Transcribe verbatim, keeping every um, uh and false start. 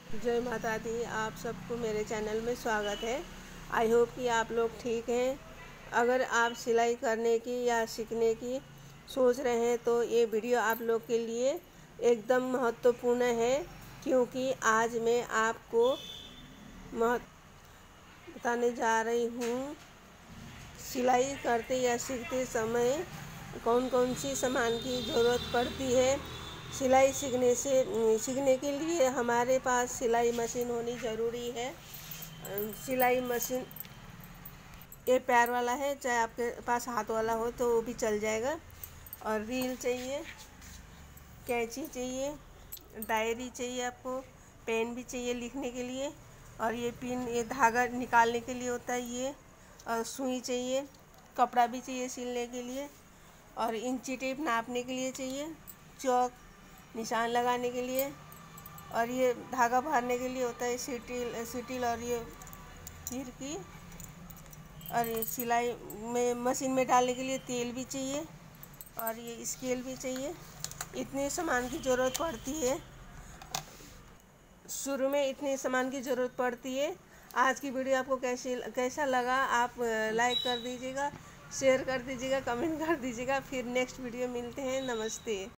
जय माता दी। आप सबको मेरे चैनल में स्वागत है। आई होप कि आप लोग ठीक हैं। अगर आप सिलाई करने की या सीखने की सोच रहे हैं तो ये वीडियो आप लोग के लिए एकदम महत्वपूर्ण है, क्योंकि आज मैं आपको महत्व बताने जा रही हूँ। सिलाई करते या सीखते समय कौन कौन सी सामान की ज़रूरत पड़ती है। सिलाई सीखने से सीखने के लिए हमारे पास सिलाई मशीन होनी ज़रूरी है। सिलाई मशीन ये पैर वाला है, चाहे आपके पास हाथ वाला हो तो वो भी चल जाएगा। और रील चाहिए, कैंची चाहिए, डायरी चाहिए, आपको पेन भी चाहिए लिखने के लिए, और ये पिन ये धागा निकालने के लिए होता है ये, और सुई चाहिए, कपड़ा भी चाहिए सिलने के लिए, और इंची टेप नापने के लिए चाहिए, चौक निशान लगाने के लिए, और ये धागा भरने के लिए होता है सिटिल सिटिल और ये हिरकी, और ये सिलाई में मशीन में डालने के लिए तेल भी चाहिए, और ये स्केल भी चाहिए। इतने सामान की ज़रूरत पड़ती है। शुरू में इतने सामान की ज़रूरत पड़ती है। आज की वीडियो आपको कैसे कैसा लगा आप लाइक कर दीजिएगा, शेयर कर दीजिएगा, कमेंट कर दीजिएगा। फिर नेक्स्ट वीडियो मिलते हैं। नमस्ते।